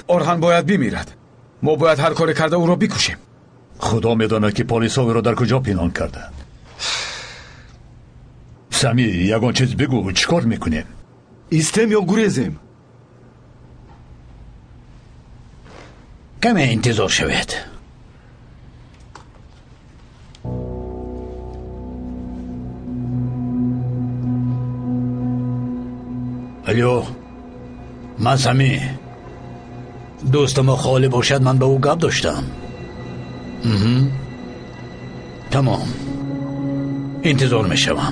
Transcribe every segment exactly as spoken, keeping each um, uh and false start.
орҳан бояд бимирад. мо бояд ҳар коре карда ӯро бикушем. خدا میداند که پلیسا او را در کجا پنهان کردند. سمی یگان چیز بگو، چیکار میکنیم؟ ایستیم یا گریزیم؟ کمی انتظار شوید. الو، من سمی. دوست ما خالی باشد من به او گپ داشتم. تمام، انتظار میشوم.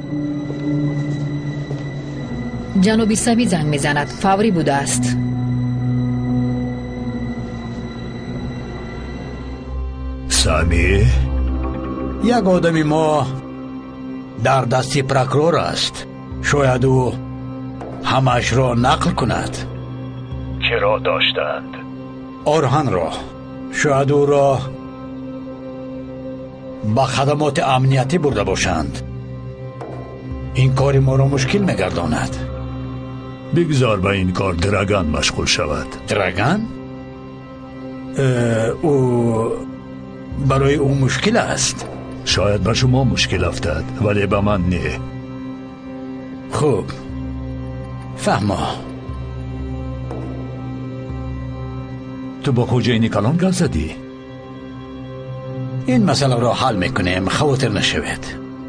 جنابی سمی زنگ میزند. فوری بوده است. سمی؟ یک آدمی ما در دستی پروکرور است. شاید او همش را نقل کند. چرا داشتند؟ orhan را. شاید او را با خدمات امنیتی برده باشند. این کاری ما را مشکل میگرداند. بگذار به این کار درگان مشغول شود. درگان؟ او برای او مشکل است. شاید به شما مشکل افتد ولی به من نه. خوب، فهمم. تو با خوجین کلان گپ زدی؟ این مسئله را حل میکنیم، خاطر نشوید.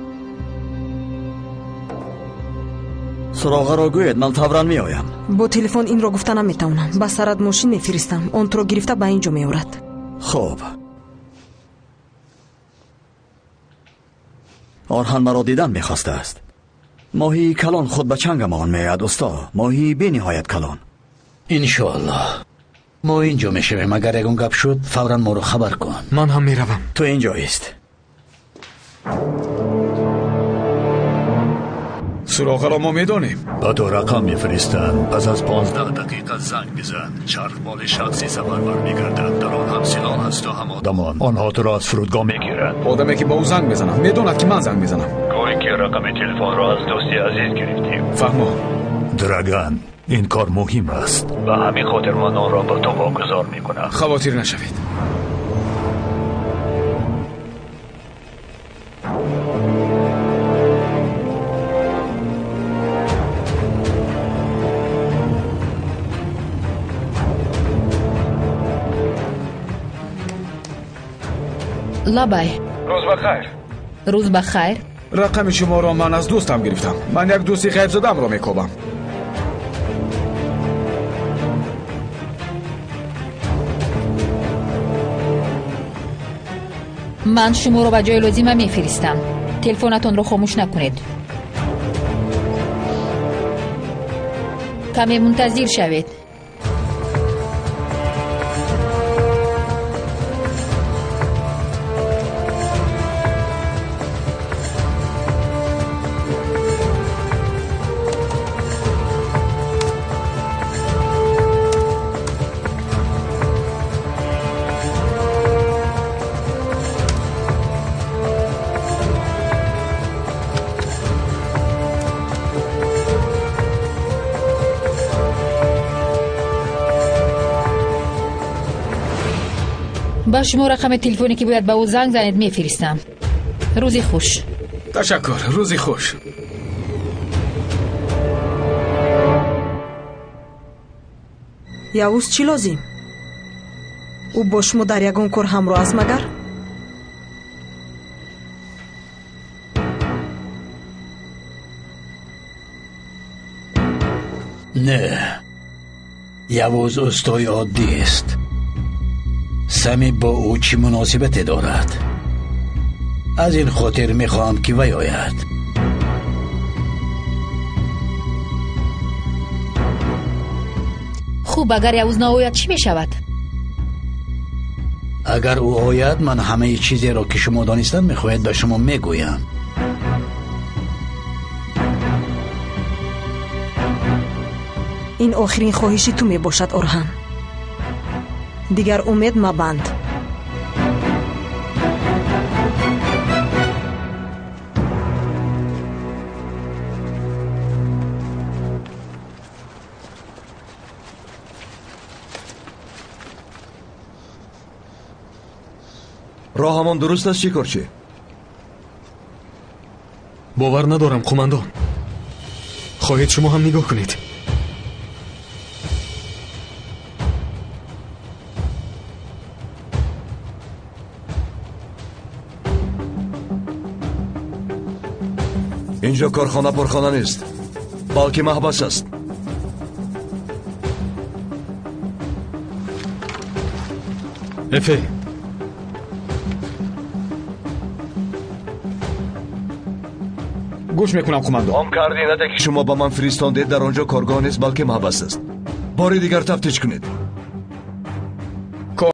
سراغ را گوید، من فوراً میآیم. با تلفن این را گفته نمیتونم. با سرد ماشین میفرستم، اون تو را گرفته به اینجا میآورد. خوب. آرهان مرا دیدن میخواسته است. ماهی کلان خود به چنگم آن میاد استا. ماهی بی نهایت کلان. انشاءالله. ما اینجا میشویم. اگر یکون گپ شد فوراً ما رو خبر کن. من هم میروم. تو اینجا است. سراغ را ما میدانیم. با تو رقم میفرستند. پس از پانزده دقیقه زنگ بزن. چرخ بال شخصی سفر برمیگردند. در آن هم سلاح هست و هم آدمان. آنها تو را از فرودگاه میگیرند. آدمی که با او زنگ میزنم میداند که من زنگ میزنم. گویی که رقم تلفن را از دوستی عزیز گرفتیم. فهمم. درگان، این کار مهم است. و همین خاطر من آن را با تو واگذار میکنم. خواطر نشوید. لابای. روز بخیر. روز بخیر. رقم شما را من از دوستم گرفتم. من یک دوستی غیب زدم را میکوبم. من شما را به جای لازم میفرستم. تلفنتون رو خاموش نکنید. کمی منتظر شوید. با شما رقم تلفنی که باید به او زنگ زنید میفرستم. روزی خوش. تشکر. روزی خوش. یاوز چی لازم؟ او با شما در یگان کار همراه است مگر؟ نه، یاوز استای عادی است. سمی با او چی مناسبت دارد؟ از این خاطر میخواهم که وی آید. خوب، اگر یاوز نآید چی میشود؟ اگر او آید من همه چیزی را که شما دانستن میخواهید به شما میگویم. این آخرین خواهشی تو میباشد اورهان. دیگر امید مبند. راه همان درست است شکارچی؟ باور ندارم قماندان. خواهید شما هم نگاه کنید. اینجا کارخانه پرخانه نیست، بلکه محبس است. افه گوش میکنم قماندان. هم کردی نده که شما با من فرستاندید در آنجا کارگاه نیست بلکه محبس است. باری دیگر تفتیش کنید.